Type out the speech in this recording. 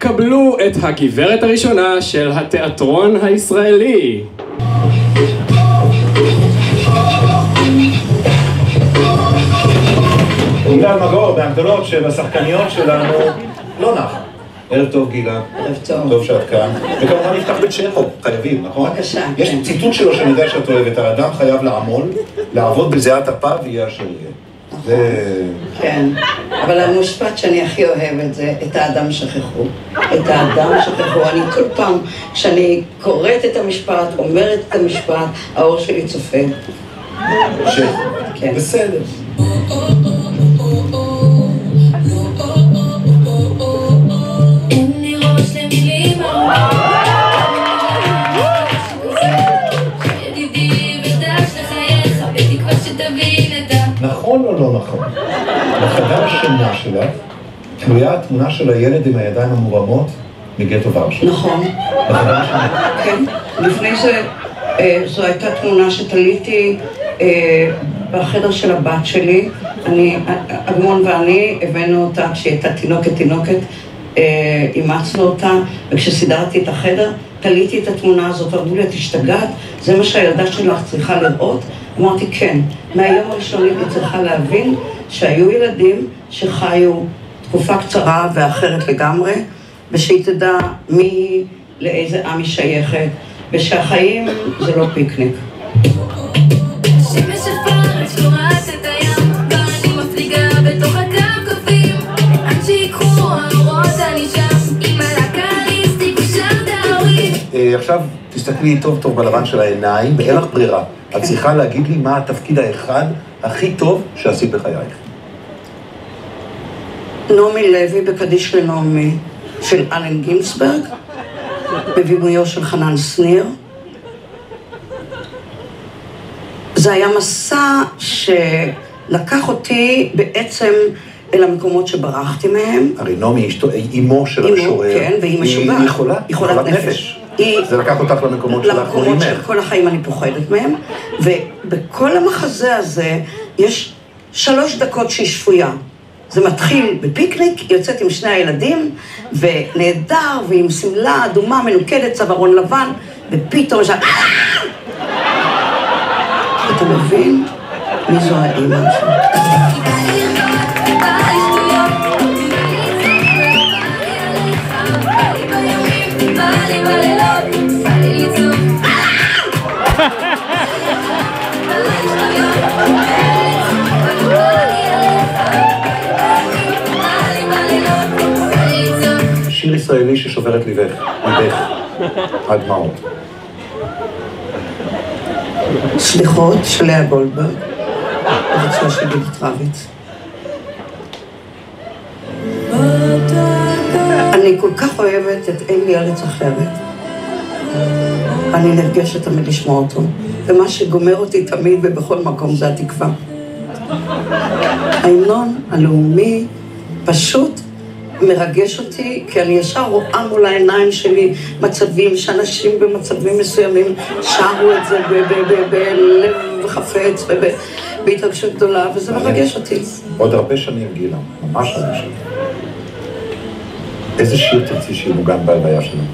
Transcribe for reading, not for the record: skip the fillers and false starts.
קבלו את הגברת הראשונה של התיאטרון הישראלי. גילה אלמגור, מהגדולות של השחקניות שלנו, לא נח. ערב טוב גילה. ערב טוב. טוב שאת כאן. וכמובן נפתח בצ'כוב, חייבים, נכון? בבקשה. יש ציטוט שלו שאני יודע שאת אוהבת, האדם חייב לעמול, לעבוד בזיעת אפיו ויהיה אשר יהיה. כן, אבל המשפט שאני הכי אוהבת זה את האדם שכחו. את האדם שכחו. אני כל פעם, כשאני קוראת את המשפט, אומרת את המשפט, האור שלי צופה. כן. בסדר. נכון או לא נכון? בחדר השינה שלך תלויה התמונה של הילד עם הידיים המורמות מגטו ורשה. נכון. בחדר השינה. כן. לפני זה, זו הייתה תמונה שתליתי בחדר של הבת שלי. אגמון ואני הבאנו אותה כשהיא הייתה תינוקת, אימצנו אותה, וכשסידרתי את החדר, תליתי את התמונה הזאת, אמרו לי, את השתגעת? זה מה שהילדה שלך צריכה לראות? אמרתי, כן. מהיום הראשון היא צריכה להבין שהיו ילדים שחיו תקופה קצרה ואחרת לגמרי, ושהיא תדע מי לאיזה עם היא שייכת, ושהחיים זה לא פיקניק. עכשיו תסתכלי טוב טוב בלבן של העיניים, ואין לך ברירה. את צריכה להגיד לי מה התפקיד האחד הכי טוב שעשית בחייך. נעמי לוי בקדיש לנעמי של אלן גינסברג, בבימויו של חנן שניר. זה היה מסע שלקח אותי בעצם אל המקומות שברחתי מהם. הרי נעמי אימו של השורר. כן, והיא משוגעת. היא חולת נפש. זה לקח אותך למקומות שלך. למקומות של כל החיים אני פוחדת מהם. ובכל המחזה הזה יש 3 דקות שהיא שפויה. זה מתחיל בפיקניק, היא יוצאת עם 2 הילדים, ונהדר, ועם שמלה אדומה, מנוקדת, צווארון לבן, ופתאום יש... אתה מבין? מי זו האמא שלו? שיר ישראלי ששובר את ליבך, עד דמעות. סליחות של לאה גולדברג, בביצוע של יהודית רביץ. אני כל כך אוהבת את אין לי ארץ אחרת. אני נרגשת תמיד לשמוע אותו, ומה שגומר אותי תמיד ובכל מקום זה התקווה. ההמנון הלאומי פשוט מרגש אותי, כי אני ישר רואה מול העיניים שלי מצבים שאנשים במצבים מסוימים שרו את זה בלב חפץ ובהתרגשות גדולה, וזה מרגש אותי. עוד הרבה שנים גילה, ממש הרבה שנים. איזה שיר תרצי שהיא מוגן בהלוויה שלנו?